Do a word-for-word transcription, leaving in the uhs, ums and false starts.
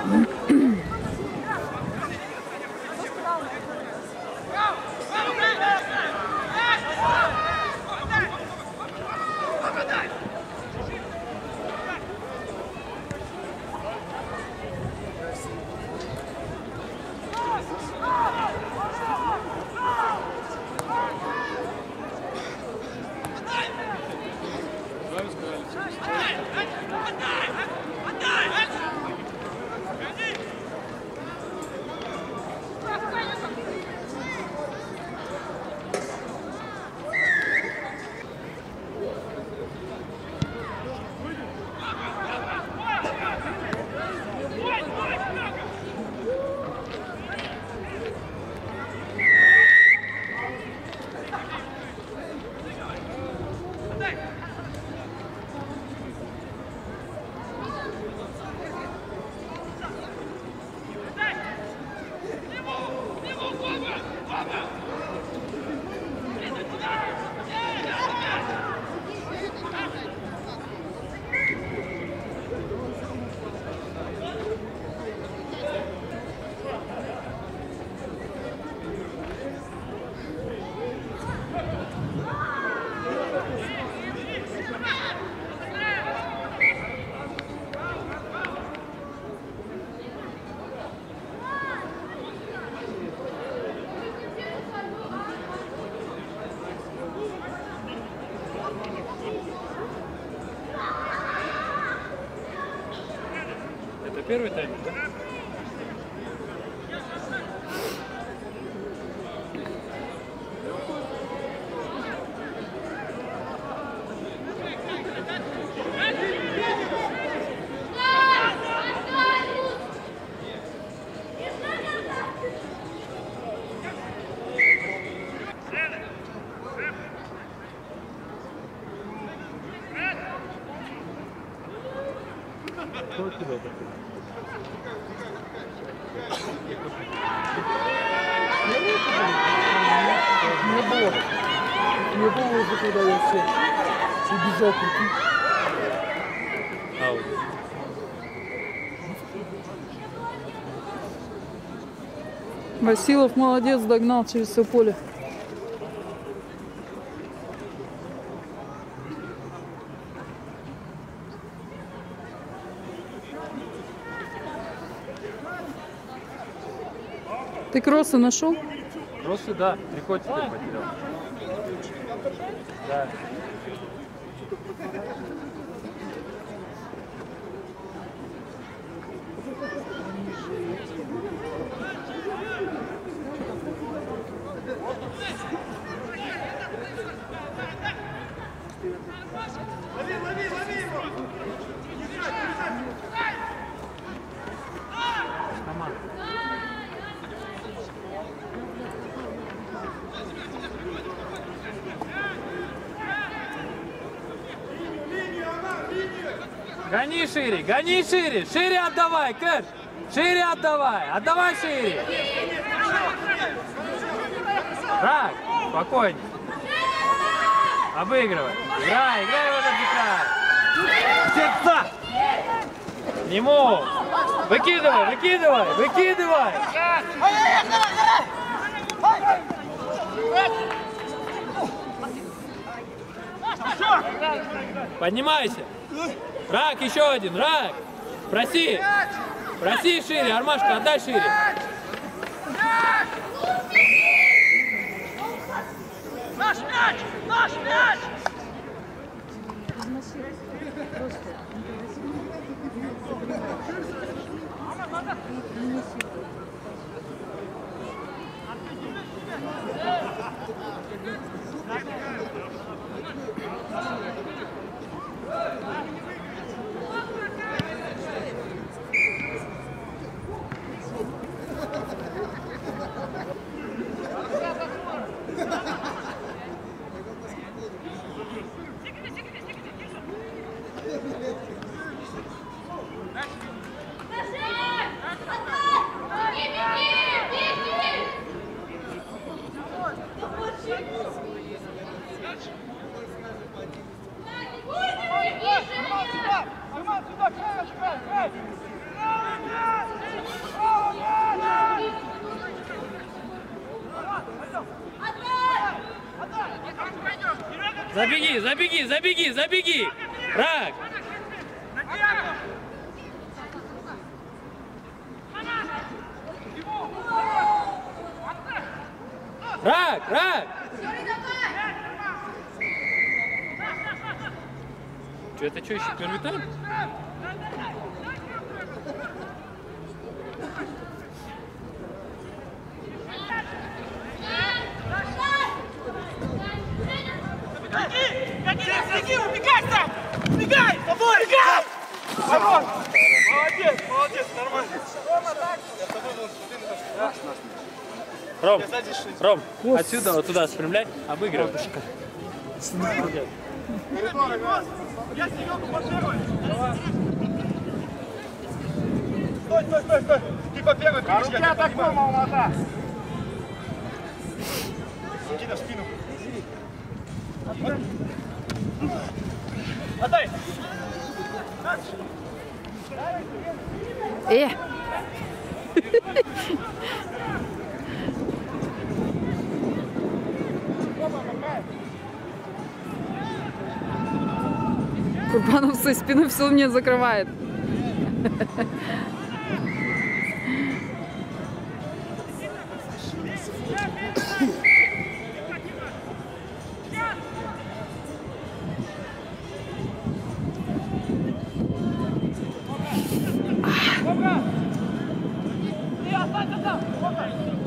Первый таймер, да? Кто у тебя такой? Не было. Не было уже, когда я все убежал прийти. Аут. Василов молодец, догнал через все поле. Ты кроссы нашел? Кроссы, да. Приходится теперь потерял. Да. Лови, лови, лови его! Команда. Гони шире, гони шире, шире отдавай, Кэш, шире отдавай, отдавай шире. Так, спокойнее. Обыгрывай, играй, играй его на дикарь. Нему, выкидывай, выкидывай, выкидывай. Поднимайся. Рак, еще один, Рак. Проси. Проси шире, Армашка, отдай шире. Наш мяч! Наш мяч! Забеги, забеги, забеги, забеги! Рак! Рак, рак! Что, это что, еще первый тайм? Беги, убегай там! Убегай! Убегай! Молодец, молодец, нормально. Ром, Ром, отсюда вот туда спрямляй, обыгрывай. Я Серегу пошиваю. Стой, стой, стой, стой. Типа первый, а руки атакуй, молода. Иди на спину. Отдай. Э! Курбанов со спины все мне закрывает. Ты останься там.